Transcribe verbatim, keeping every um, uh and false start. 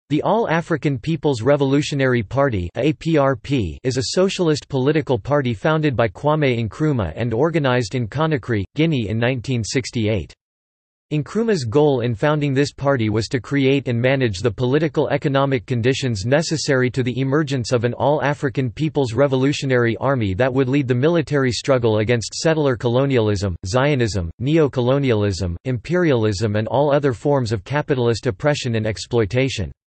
The All-African People's Revolutionary Party (A P R P) is a socialist political party founded by Kwame Nkrumah and organized in Conakry, Guinea in nineteen sixty-eight. Nkrumah's goal in founding this party was to create and manage the political-economic conditions necessary to the emergence of an all-African People's Revolutionary Army that would lead the military struggle against settler colonialism, Zionism, neo-colonialism, imperialism and all other forms of capitalist oppression and exploitation.